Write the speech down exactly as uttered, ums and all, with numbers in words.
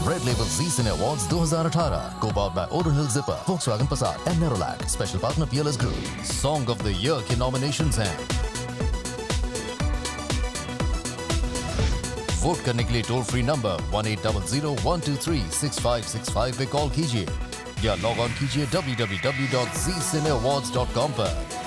Red Label Zee Cine Awards twenty eighteen, co-powered by Oren Hill Zipper, Volkswagen Passat and Nerolac. Special partner P L S Group. Song of the Year के nominations हैं. Vote करने के लिए toll free number one eight zero zero one two three six five six five पे call कीजिए या log on कीजिए w w w dot zee cine awards dot com पर.